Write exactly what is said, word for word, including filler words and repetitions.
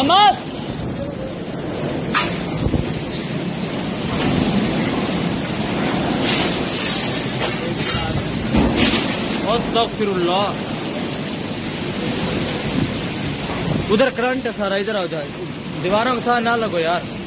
दामाद अस्तगफिरुल्लाह। उधर करंट है सारा, इधर आओ जाए, दीवारों के साथ ना लगो यार।